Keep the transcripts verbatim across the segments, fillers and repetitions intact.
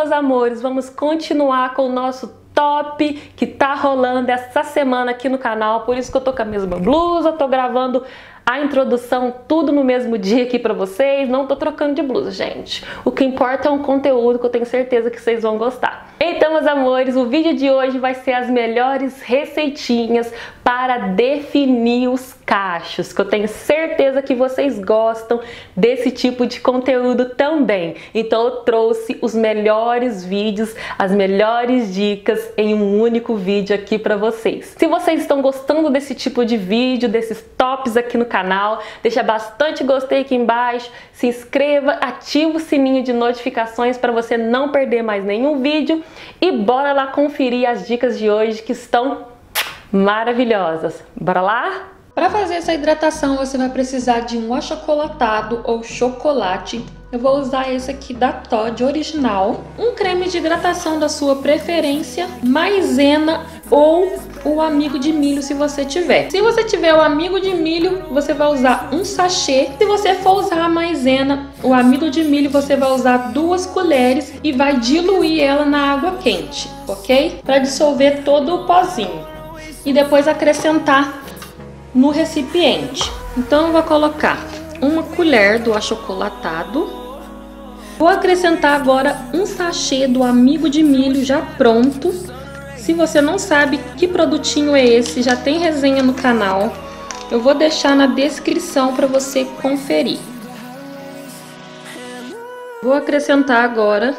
meus amores, vamos continuar com o nosso top que tá rolando essa semana aqui no canal. Por isso que eu tô com a mesma blusa, tô gravando a introdução tudo no mesmo dia aqui pra vocês. Não tô trocando de blusa, gente. O que importa é um conteúdo que eu tenho certeza que vocês vão gostar. Então, meus amores, o vídeo de hoje vai ser as melhores receitinhas para definir os cachos, que eu tenho certeza que vocês gostam desse tipo de conteúdo também. Então eu trouxe os melhores vídeos, as melhores dicas em um único vídeo aqui para vocês. Se vocês estão gostando desse tipo de vídeo, desses tops aqui no canal, deixa bastante gostei aqui embaixo, se inscreva, ativa o sininho de notificações para você não perder mais nenhum vídeo e bora lá conferir as dicas de hoje que estão maravilhosas. Bora lá? Para fazer essa hidratação você vai precisar de um achocolatado ou chocolate. Eu vou usar esse aqui da Toddy original. Um creme de hidratação da sua preferência, maisena ou o amigo de milho se você tiver. Se você tiver o amigo de milho, você vai usar um sachê. Se você for usar a maisena, o amido de milho, você vai usar duas colheres e vai diluir ela na água quente, ok? Para dissolver todo o pozinho. E depois acrescentar no recipiente. Então eu vou colocar uma colher do achocolatado. Vou acrescentar agora um sachê do amigo de milho já pronto. Se você não sabe que produtinho é esse, já tem resenha no canal. Eu vou deixar na descrição para você conferir. Vou acrescentar agora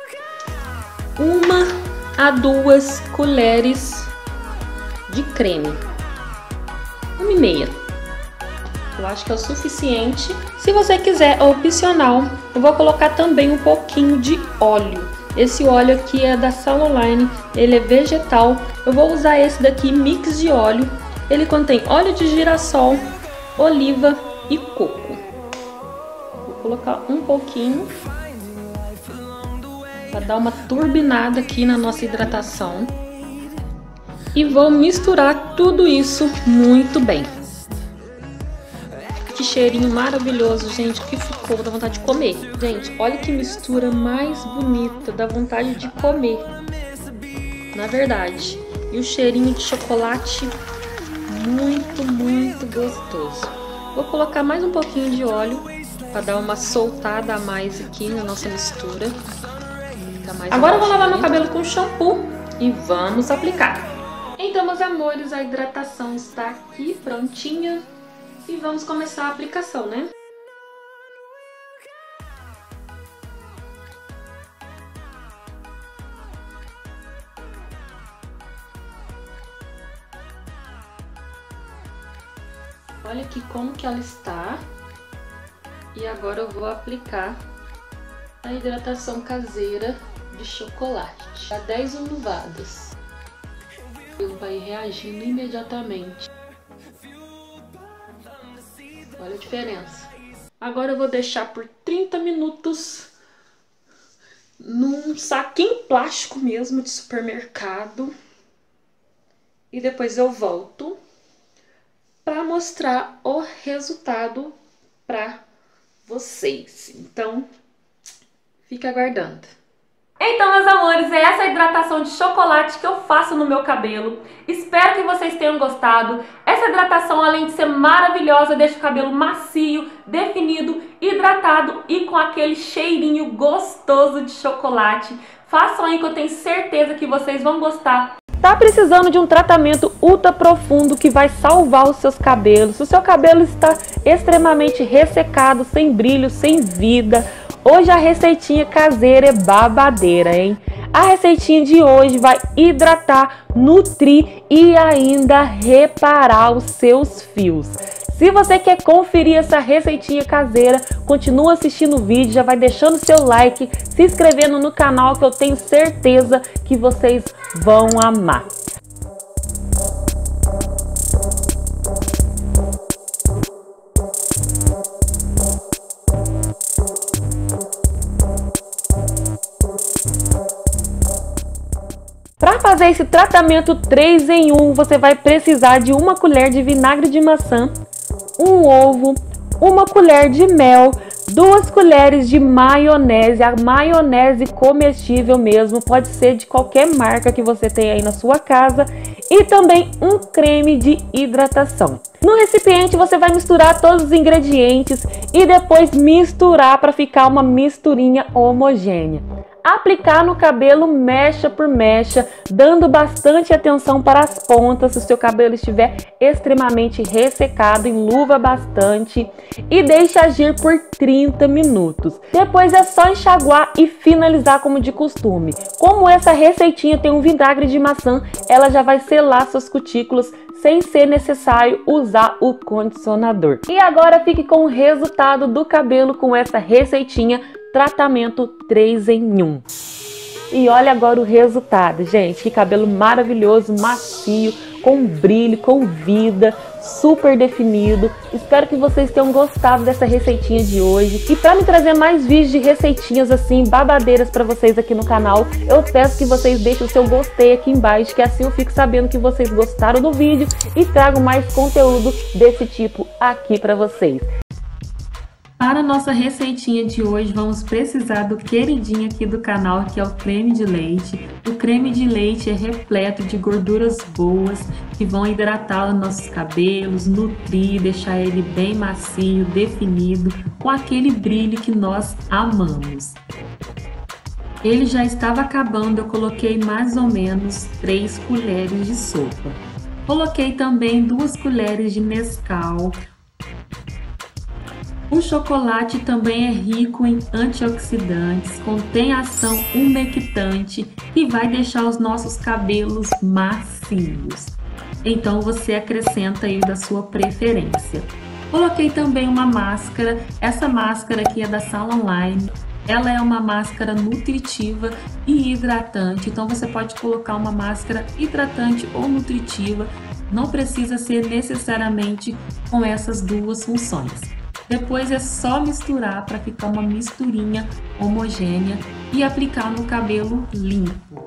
uma a duas colheres de creme. Uma e meia. Eu acho que é o suficiente. Se você quiser, é opcional. Eu vou colocar também um pouquinho de óleo. Esse óleo aqui é da Saloline, ele é vegetal. Eu vou usar esse daqui, mix de óleo. Ele contém óleo de girassol, oliva e coco. Vou colocar um pouquinho para dar uma turbinada aqui na nossa hidratação. E vou misturar tudo isso muito bem. Que cheirinho maravilhoso, gente, que ficou, dá vontade de comer. Gente, olha que mistura mais bonita, dá vontade de comer. Na verdade. E o cheirinho de chocolate muito, muito gostoso. Vou colocar mais um pouquinho de óleo para dar uma soltada a mais aqui na nossa mistura. Fica mais Agora eu vou lavar meu cabelo com shampoo e vamos aplicar. Então, meus amores, a hidratação está aqui prontinha e vamos começar a aplicação, né? Olha aqui como que ela está. E agora eu vou aplicar a hidratação caseira de chocolate. Dá dez unuvadas. Ele vai reagindo imediatamente. Olha a diferença. Agora eu vou deixar por trinta minutos num saquinho plástico mesmo de supermercado. E depois eu volto para mostrar o resultado para vocês. Então, fica aguardando. Então, meus amores, é essa hidratação de chocolate que eu faço no meu cabelo. Espero que vocês tenham gostado. Essa hidratação, além de ser maravilhosa, deixa o cabelo macio, definido, hidratado e com aquele cheirinho gostoso de chocolate. Façam aí que eu tenho certeza que vocês vão gostar. Tá precisando de um tratamento ultra profundo que vai salvar os seus cabelos? Se o seu cabelo está extremamente ressecado, sem brilho, sem vida, hoje a receitinha caseira é babadeira, hein? A receitinha de hoje vai hidratar, nutrir e ainda reparar os seus fios. Se você quer conferir essa receitinha caseira, continua assistindo o vídeo, já vai deixando seu like, se inscrevendo no canal que eu tenho certeza que vocês vão amar. Para fazer esse tratamento três em um, você vai precisar de uma colher de vinagre de maçã, um ovo, uma colher de mel, duas colheres de maionese, a maionese comestível mesmo, pode ser de qualquer marca que você tenha aí na sua casa, e também um creme de hidratação. No recipiente você vai misturar todos os ingredientes e depois misturar para ficar uma misturinha homogênea. Aplicar no cabelo mecha por mecha, dando bastante atenção para as pontas, se o seu cabelo estiver extremamente ressecado, enluva bastante e deixe agir por trinta minutos. Depois é só enxaguar e finalizar como de costume. Como essa receitinha tem um vinagre de maçã, ela já vai selar suas cutículas sem ser necessário usar o condicionador. E agora fique com o resultado do cabelo com essa receitinha, tratamento três em um. E olha agora o resultado, gente. Que cabelo maravilhoso, macio, com brilho, com vida, super definido. Espero que vocês tenham gostado dessa receitinha de hoje. E para me trazer mais vídeos de receitinhas assim, babadeiras para vocês aqui no canal, eu peço que vocês deixem o seu gostei aqui embaixo, que assim eu fico sabendo que vocês gostaram do vídeo e trago mais conteúdo desse tipo aqui para vocês. Para a nossa receitinha de hoje, vamos precisar do queridinho aqui do canal, que é o creme de leite. O creme de leite é repleto de gorduras boas, que vão hidratar os nossos cabelos, nutrir, deixar ele bem macio, definido, com aquele brilho que nós amamos. Ele já estava acabando, eu coloquei mais ou menos três colheres de sopa. Coloquei também duas colheres de Nescau. O chocolate também é rico em antioxidantes, contém ação umectante e vai deixar os nossos cabelos macios. Então você acrescenta aí da sua preferência. Coloquei também uma máscara, essa máscara aqui é da Salon Line. Ela é uma máscara nutritiva e hidratante, então você pode colocar uma máscara hidratante ou nutritiva, não precisa ser necessariamente com essas duas funções. Depois é só misturar para ficar uma misturinha homogênea e aplicar no cabelo limpo.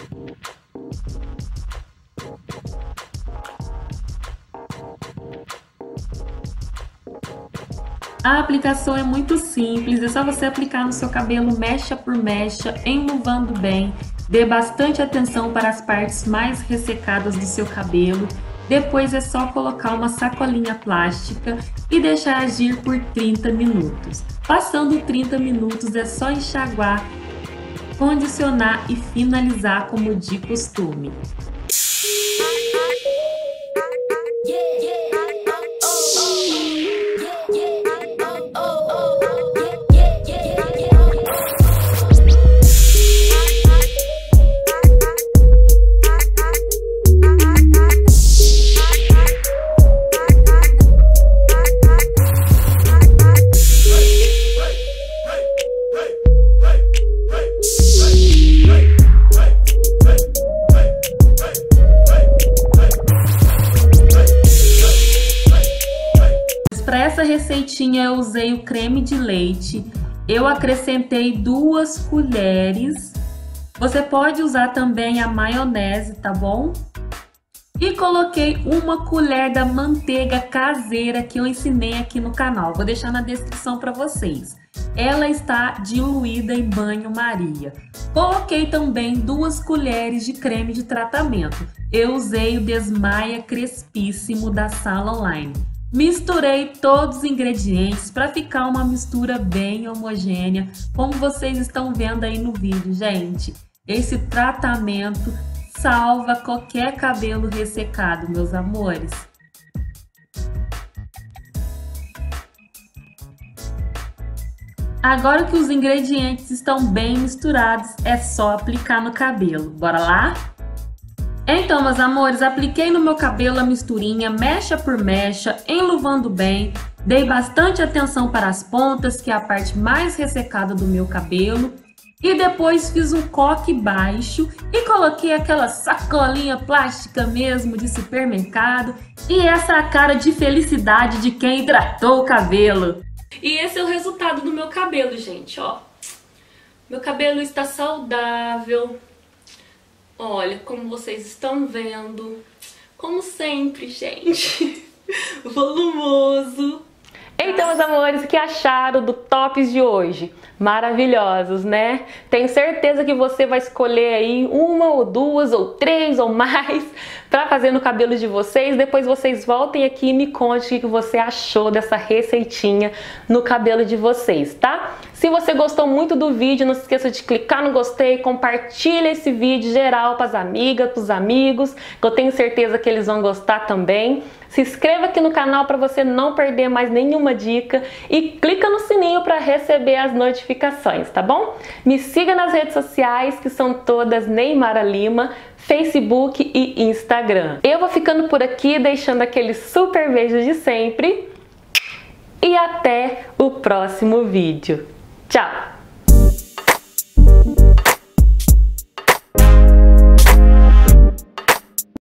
A aplicação é muito simples, é só você aplicar no seu cabelo mecha por mecha, enluvando bem. Dê bastante atenção para as partes mais ressecadas do seu cabelo. Depois é só colocar uma sacolinha plástica e deixar agir por trinta minutos. Passando trinta minutos é só enxaguar, condicionar e finalizar como de costume. Para essa receitinha eu usei o creme de leite, eu acrescentei duas colheres, você pode usar também a maionese, tá bom? E coloquei uma colher da manteiga caseira que eu ensinei aqui no canal, vou deixar na descrição para vocês. Ela está diluída em banho-maria. Coloquei também duas colheres de creme de tratamento, eu usei o Desmaia Crespíssimo da Salon Line. Misturei todos os ingredientes para ficar uma mistura bem homogênea, como vocês estão vendo aí no vídeo, gente. Esse tratamento salva qualquer cabelo ressecado, meus amores. Agora que os ingredientes estão bem misturados, é só aplicar no cabelo. Bora lá? Então, meus amores, apliquei no meu cabelo a misturinha, mecha por mecha, enluvando bem. Dei bastante atenção para as pontas, que é a parte mais ressecada do meu cabelo. E depois fiz um coque baixo e coloquei aquela sacolinha plástica mesmo de supermercado. E essa é a cara de felicidade de quem hidratou o cabelo. E esse é o resultado do meu cabelo, gente, ó. Meu cabelo está saudável. Olha, como vocês estão vendo, como sempre, gente, volumoso. Então, meus amores, o que acharam do tops de hoje? Maravilhosos, né? Tenho certeza que você vai escolher aí uma ou duas ou três ou mais para fazer no cabelo de vocês. Depois vocês voltem aqui e me conte o que você achou dessa receitinha no cabelo de vocês, tá? Se você gostou muito do vídeo, não se esqueça de clicar no gostei, compartilha esse vídeo geral para as amigas, para os amigos, que eu tenho certeza que eles vão gostar também. Se inscreva aqui no canal para você não perder mais nenhuma dica e clica no sininho para receber as notificações, tá bom? Me siga nas redes sociais, que são todas Neymara Lima, Facebook e Instagram. Eu vou ficando por aqui, deixando aquele super beijo de sempre e até o próximo vídeo. Tchau!